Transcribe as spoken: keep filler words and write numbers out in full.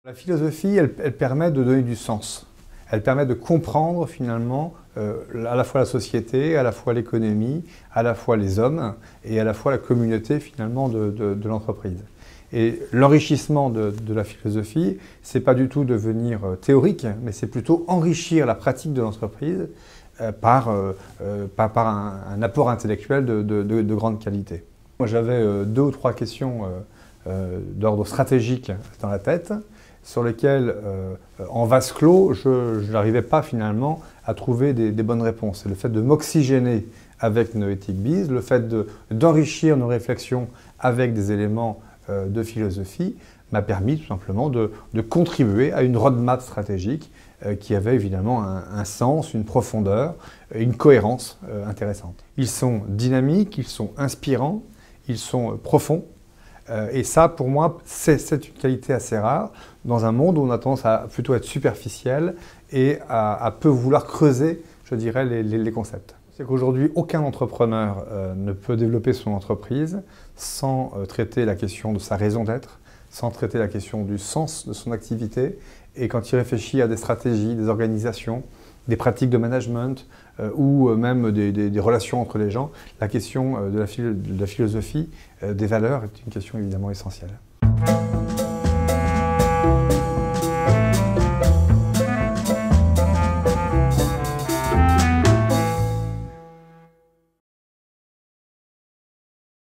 La philosophie, elle, elle permet de donner du sens. Elle permet de comprendre finalement euh, à la fois la société, à la fois l'économie, à la fois les hommes et à la fois la communauté finalement de, de, de l'entreprise. Et l'enrichissement de, de la philosophie, c'est pas du tout devenir euh, théorique, mais c'est plutôt enrichir la pratique de l'entreprise euh, par, euh, euh, par, par un, un apport intellectuel de, de, de, de grande qualité. Moi j'avais euh, deux ou trois questions euh, euh, d'ordre stratégique dans la tête, sur lesquelles, euh, en vase clos, je n'arrivais pas finalement à trouver des, des bonnes réponses. Et le fait de m'oxygéner avec Noetic Biz, le fait d'enrichir nos réflexions avec des éléments euh, de philosophie, m'a permis tout simplement de, de contribuer à une roadmap stratégique euh, qui avait évidemment un, un sens, une profondeur, une cohérence euh, intéressante. Ils sont dynamiques, ils sont inspirants, ils sont profonds. Et ça, pour moi, c'est une qualité assez rare dans un monde où on a tendance à plutôt être superficiel et à, à peu vouloir creuser, je dirais, les, les, les concepts. C'est qu'aujourd'hui, aucun entrepreneur euh, ne peut développer son entreprise sans euh, traiter la question de sa raison d'être, sans traiter la question du sens de son activité. Et quand il réfléchit à des stratégies, des organisations, des pratiques de management euh, ou même des, des, des relations entre les gens, la question euh, de, la philo de la philosophie, euh, des valeurs est une question évidemment essentielle.